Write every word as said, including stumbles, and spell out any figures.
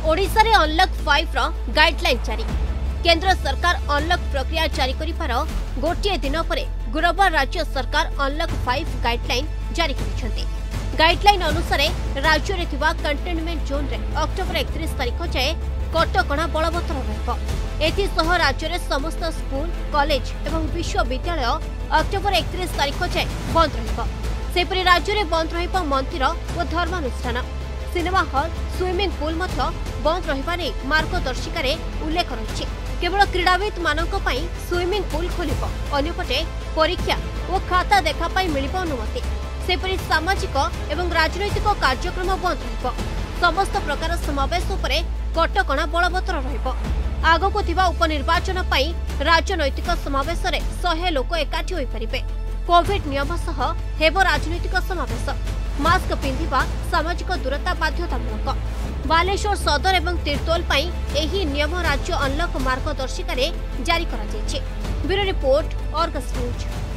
ओडिशा रे unlock five रो guideline जारी। केंद्र सरकार अनलॉक प्रक्रिया जारी करिपार गोटे दिन पर गुरुवार राज्य सरकार अनलॉक फाइव गाइडलाइन जारी करिसेंते। गाइडलाइन अनुसार राज्य रे थिबा कंटेनमेंट जोन रे अक्टोबर इकतीस तारिख जाए कटकणा बलवत्तर रहिबो। एथिसह राज्य रे समस्त स्कूल कॉलेज एवं विश्वविद्यालय अक्टोबर इकतीस तारिख जाए बंद रहिबो। सेपरि राज्य रे बंद रहिबो मंदिर और धर्मानुष्ठान, सिनेमा हॉल, स्विमिंग पूल मध्य बंद रहिबा नै मार्गदर्शिका रे उल्लेख रहिछि। केवल क्रीड़ाविद मानक पई स्विमिंग पूल खोलिबो। अन्यपटे परीक्षा और खाता देखा पई मिलिबो अनुमति। सेपरि सामाजिक एवं राजनैतिक कार्यक्रम बंद रहिबो। समस्त प्रकार समावेश उपरे कटकणा बलवत्तर रहिबो। आगको थिबा उपनिर्वाचन पई राजनैतिक समावेश रे सौ लोक एकाठी होई परिबे। कोविड नियम सह हेबो राजनैतिक समावेश। मास्क पिंधिबा, सामाजिक दूरता बाध्यतामूलक। बालेश्वर सदर एवं तीर्तोल पई एही नियम राज्य अनलॉक मार्गदर्शिका रे जारी करा जायछि। Bureau report, Argus news.